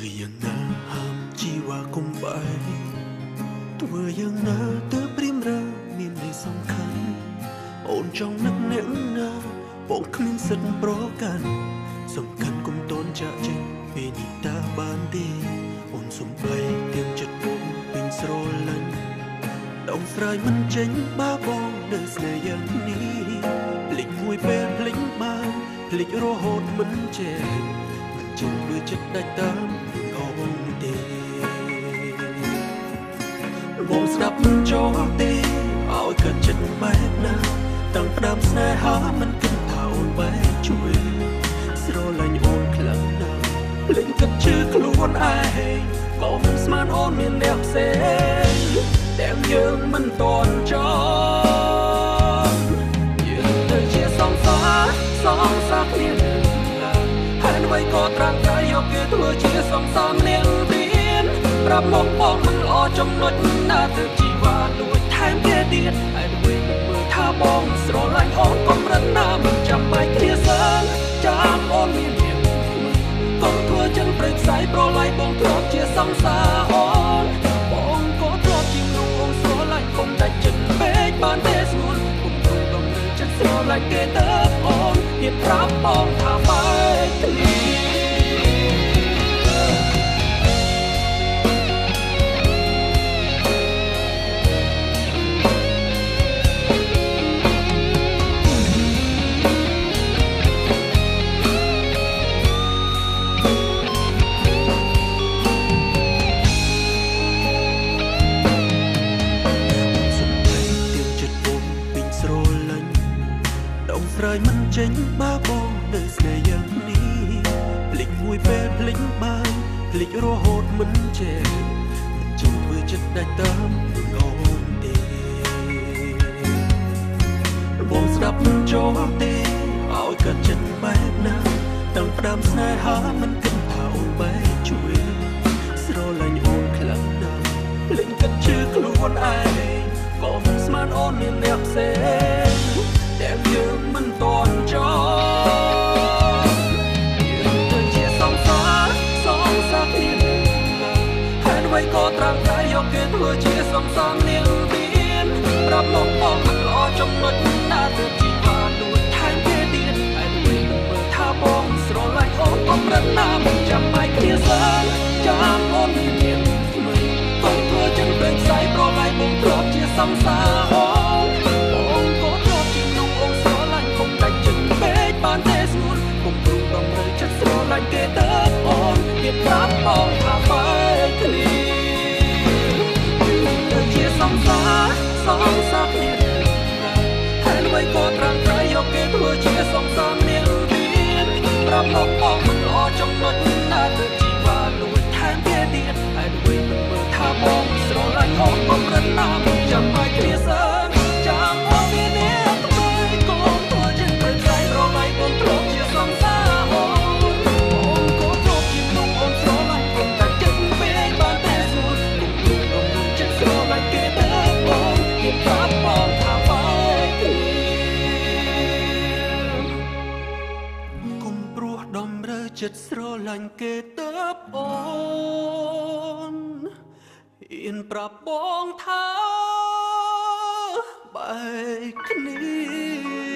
ធ្វើយ៉ាងណាហាមជីវ៉ាកុំបែកធ្វើយ៉ាងណាទើបព្រាមរាមានន័យសំខាន់អូនចង់នឹកអ្នកណាបងគ្មានសិទ្ធិប្រកាន់សំខាន់កុំតូនចាក់ចេញពេលនេះតាបានទេអូនសំបីទៀងចិត្តបងពេញស្រឡាញ់ដងស្រ័យមិនចេញបាបងនៅស្នេហ៍យ៉ាងនេះភ្លេចមួយពេលភ្លេចបានភ្លេចរហូតមិនចេះមិនចេះដូចចិត្តដាច់តាមអូនទេបងស្ដាប់មិនចូលទេឲ្យកើតចិត្តបែបណាតាំងផ្ដើមស្នេហាមិនគិតថាអូនបែបជួយស្រឡាញ់អូនខ្លាំងណាស់ភ្លេចគិតជឿខ្លួនឯងក៏មិនស្មានអូនមានអ្នកផ្សេងតែយើងមិនតន់ចង់យើងទៅជាសង្សារគ្នាហើយអ្វីក៏ត្រាំតែយកគេធ្វើជាសង្សារនាងរៀនប្រាប់មកបងមិនល្អចំណុចណាទៅជីវ៉ាលួចថែមគេទៀតហើយអ្វីមិនមើលថាបងស្រឡាញ់អូនកុំរិនណាមិនចាំបាច់គ្នាសិនចាំអូនមានអ្នកកុំធ្វើចឹងព្រៃផ្សាយប្រឡាយបងធ្លាប់ជាសង្សារអូនបងក៏ធ្លាប់ជាមនុស្សអូនស្រឡាញ់កុំដាច់ចិត្តពេកបានទេស្ងួនកុំព្រមដំណើរចិត្តស្រឡាញ់គេទៅអូនហ៊ានប្រាប់បងថាបែកគ្នាស្រ័យមិនចេញបាបងនៅស្នេហ៍យ៉ាងនេះភ្លេចមួយពេលភ្លេចបានភ្លេចរហូតមិនចេះមិនចេះធ្វើចិត្តដាច់តាមអូនទេបងស្ដាប់មិនចូលទេឲ្យកើតចិត្តបែបណាតាំងផ្ដើមស្នេហាមិនគិតថាអូនបែបជួយស្រឡាញ់អូនខ្លាំងណាស់ភ្លេចគិតជឿខ្លួនឯងក៏មិនស្មានអូនមានអ្នកផ្សេងតែយើងមិនតន់ចង់យើងទៅជាសង្សារគ្នាហើយអ្វីក៏ត្រាំតែយកគេធ្វើជាសង្សារនាងមានប្រាប់មកបងមិនល្អចំណុចណាទៅជីវ៉ាលួចថែមគេទៀតហើយអ្វីមិនមើលថាបងស្រឡាញ់អូនកុំរិនណាមិនចាំបាច់គ្នាសិនចាំអូនមានអ្នកថ្មីកុំធ្វើចឹងព្រៃផ្សាយប្រឡាយបងធ្លាប់ជាសង្សារអូបានទេស្ងួនកុំព្រមដំណើរចិត្តស្រឡាញ់គេទៅអូនហ៊ានប្រាប់បងថាបែកគ្នាទៅជាសង្សារគ្នាហើយអ្វីក៏ត្រាំតែយកគេធ្វើជាសង្សារនាងទៀតប្រាប់មកបងមិនល្អចំណុចណាទៅជីវ៉ាលួចថែមគេទៀតហើយអ្វីមិនមើលថាបងស្រឡាញ់អូនកុំរិនណាមិនចាំបាច់គ្នាសិនចាំអូនមានអ្នកថ្មីកុំធ្វើជាព្រៃផ្សាយប្រឡាយបងធ្លាប់ជាសង្សារអូនក៏ធ្លាប់ជាមនុស្សអូនស្រឡាញ់កុំតែចិត្តពេកបានទេស្រួលកុំព្រមដំណើរចិត្តស្រឡាញ់គេទៅបងហ៊ានប្រាប់បងថាបែកគ្នាកុំព្រោះដំរើចិត្តស្រឡាញ់គេទៅអូនហ៊ានប្រាប់បងថាបែកគ្នា